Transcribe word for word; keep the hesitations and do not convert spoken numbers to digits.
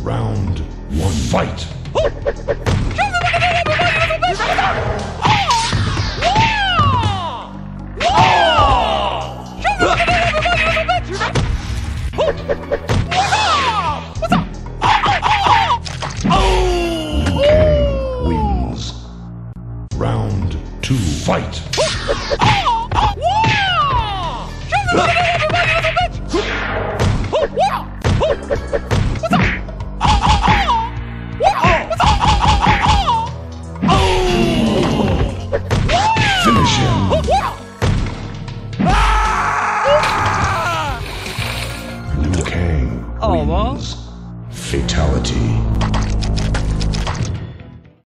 Round one, fight! Kang wins. Round two, fight! Finish him!